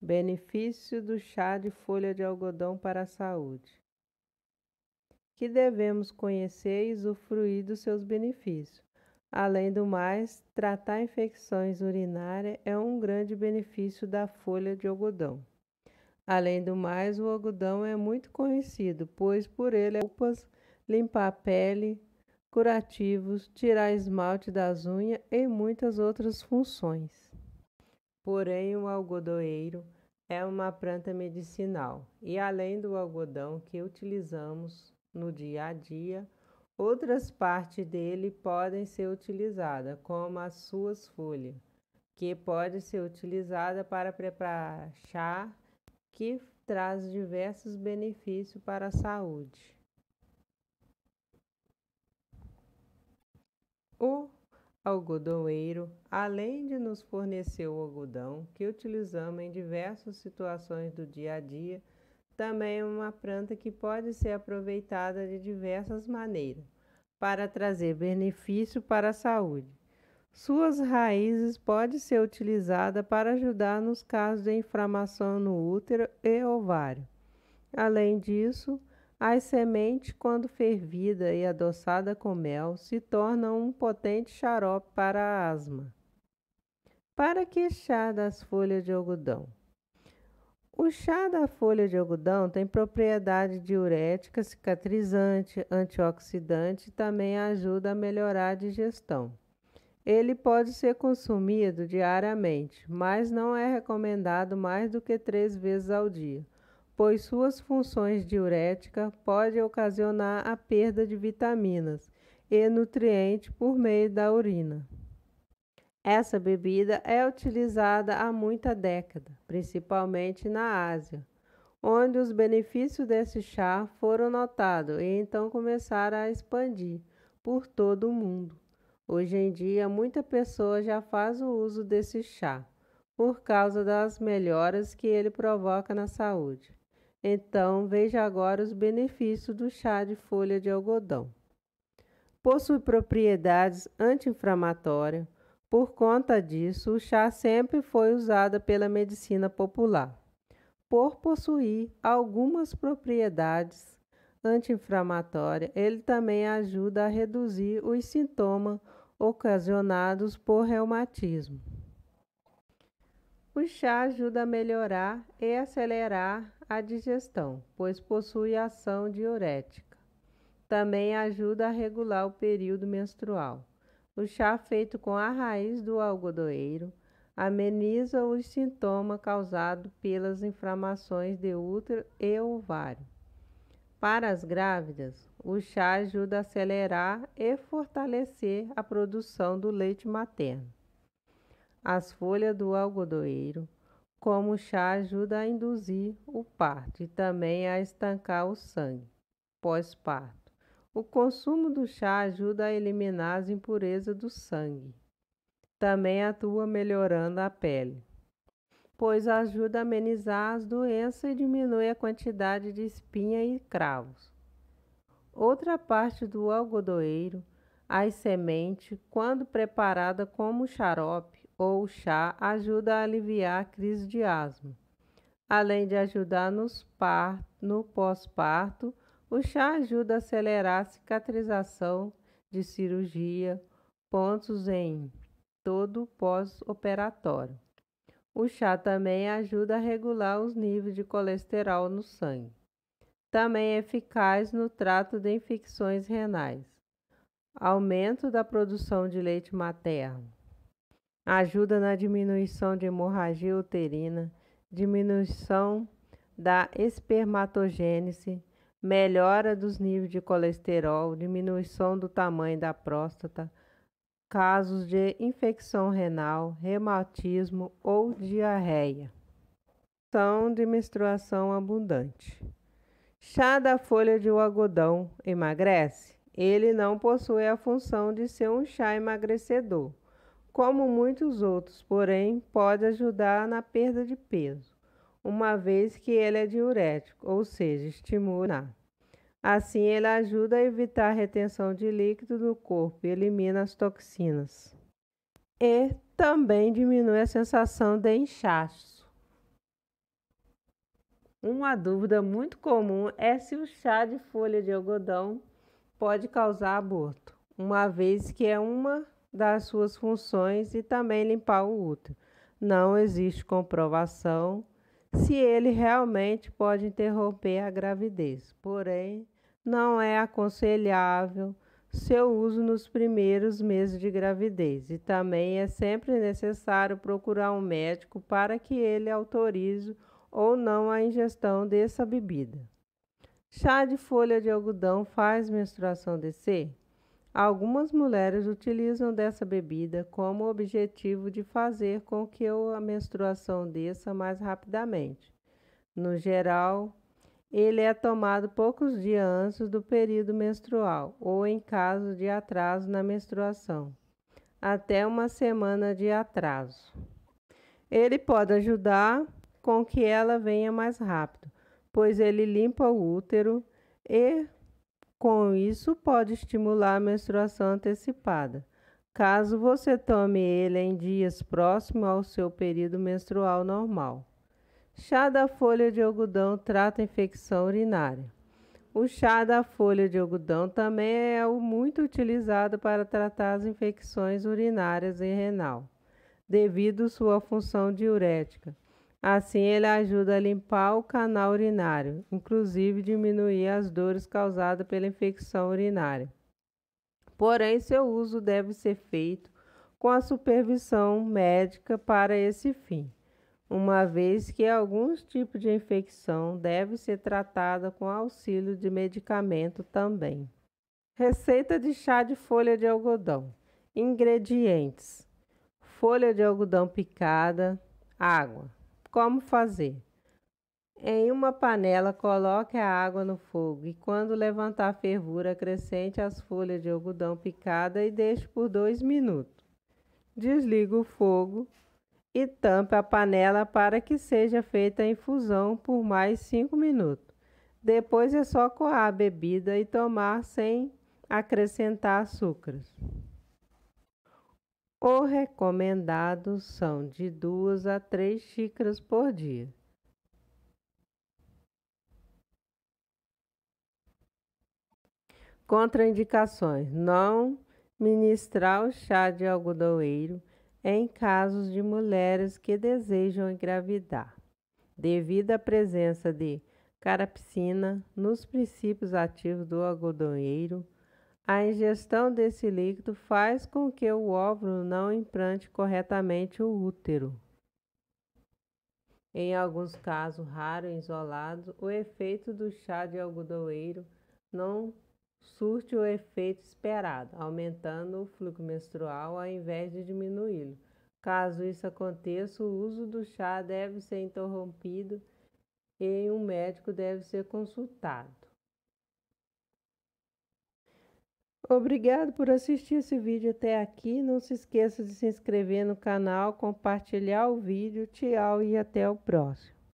Benefício do chá de folha de algodão para a saúde. Que devemos conhecer e usufruir dos seus benefícios. Além do mais, tratar infecções urinárias é um grande benefício da folha de algodão. Além do mais, o algodão é muito conhecido, pois por ele é roupas, limpar a pele, curativos, tirar esmalte das unhas e muitas outras funções. Porém, o algodoeiro é uma planta medicinal e, além do algodão que utilizamos no dia a dia, outras partes dele podem ser utilizadas, como as suas folhas, que pode ser utilizada para preparar chá, que traz diversos benefícios para a saúde. O algodoeiro, além de nos fornecer o algodão que utilizamos em diversas situações do dia a dia, também é uma planta que pode ser aproveitada de diversas maneiras para trazer benefício para a saúde. Suas raízes podem ser utilizadas para ajudar nos casos de inflamação no útero e ovário. Além disso, as sementes, quando fervida e adoçada com mel, se tornam um potente xarope para a asma. Para que chá das folhas de algodão? O chá da folha de algodão tem propriedade diurética, cicatrizante, antioxidante e também ajuda a melhorar a digestão. Ele pode ser consumido diariamente, mas não é recomendado mais do que 3 vezes ao dia, pois suas funções diuréticas podem ocasionar a perda de vitaminas e nutrientes por meio da urina. Essa bebida é utilizada há muita década, principalmente na Ásia, onde os benefícios desse chá foram notados e então começaram a expandir por todo o mundo. Hoje em dia, muita pessoa já faz o uso desse chá, por causa das melhoras que ele provoca na saúde. Então, veja agora os benefícios do chá de folha de algodão. Possui propriedades anti-inflamatórias. Por conta disso, o chá sempre foi usado pela medicina popular. Por possuir algumas propriedades anti-inflamatórias, ele também ajuda a reduzir os sintomas ocasionados por reumatismo. O chá ajuda a melhorar e acelerar a digestão, pois possui ação diurética. Também ajuda a regular o período menstrual. O chá feito com a raiz do algodoeiro ameniza os sintomas causados pelas inflamações de útero e ovário. Para as grávidas, o chá ajuda a acelerar e fortalecer a produção do leite materno. As folhas do algodoeiro, como chá, ajuda a induzir o parto e também a estancar o sangue pós-parto. O consumo do chá ajuda a eliminar as impurezas do sangue. Também atua melhorando a pele, pois ajuda a amenizar as doenças e diminui a quantidade de espinha e cravos. Outra parte do algodoeiro, as sementes, quando preparada como xarope ou chá, ajuda a aliviar a crise de asma. Além de ajudar no pós-parto, o chá ajuda a acelerar a cicatrização de cirurgia, pontos em todo pós-operatório. O chá também ajuda a regular os níveis de colesterol no sangue. Também é eficaz no trato de infecções renais. Aumento da produção de leite materno. Ajuda na diminuição de hemorragia uterina, diminuição da espermatogênese, melhora dos níveis de colesterol, diminuição do tamanho da próstata, casos de infecção renal, reumatismo ou diarreia. São de menstruação abundante. Chá da folha de algodão emagrece? Ele não possui a função de ser um chá emagrecedor, como muitos outros, porém pode ajudar na perda de peso, uma vez que ele é diurético, ou seja, estimula. Assim, ele ajuda a evitar a retenção de líquido no corpo e elimina as toxinas. E também diminui a sensação de inchaço. Uma dúvida muito comum é se o chá de folha de algodão pode causar aborto, uma vez que é uma das suas funções e também limpar o útero. Não existe comprovação se ele realmente pode interromper a gravidez, porém, não é aconselhável seu uso nos primeiros meses de gravidez e também é sempre necessário procurar um médico para que ele autorize ou não a ingestão dessa bebida. Chá de folha de algodão faz menstruação descer? Algumas mulheres utilizam dessa bebida como objetivo de fazer com que a menstruação desça mais rapidamente. No geral, ele é tomado poucos dias antes do período menstrual ou em caso de atraso na menstruação, até uma semana de atraso. Ele pode ajudar com que ela venha mais rápido, pois ele limpa o útero e, com isso, pode estimular a menstruação antecipada, caso você tome ele em dias próximos ao seu período menstrual normal. Chá da folha de algodão trata infecção urinária. O chá da folha de algodão também é muito utilizado para tratar as infecções urinárias e renal, devido sua função diurética. Assim, ele ajuda a limpar o canal urinário, inclusive diminuir as dores causadas pela infecção urinária. Porém, seu uso deve ser feito com a supervisão médica para esse fim, uma vez que alguns tipos de infecção devem ser tratadas com auxílio de medicamento também. Receita de chá de folha de algodão. Ingredientes: folha de algodão picada, água. Como fazer? Em uma panela, coloque a água no fogo e quando levantar a fervura, acrescente as folhas de algodão picada e deixe por 2 minutos. Desligue o fogo e tampe a panela para que seja feita a infusão por mais 5 minutos. Depois é só coar a bebida e tomar sem acrescentar açúcares. O recomendado são de 2 a 3 xícaras por dia. Contraindicações: não ministrar o chá de algodoeiro em casos de mulheres que desejam engravidar, devido à presença de carapsina nos princípios ativos do algodoeiro. A ingestão desse líquido faz com que o óvulo não implante corretamente o útero. Em alguns casos raros e isolados, o efeito do chá de algodoeiro não surte o efeito esperado, aumentando o fluxo menstrual ao invés de diminuí-lo. Caso isso aconteça, o uso do chá deve ser interrompido e um médico deve ser consultado. Obrigado por assistir esse vídeo até aqui. Não se esqueça de se inscrever no canal, compartilhar o vídeo. Tchau e até o próximo.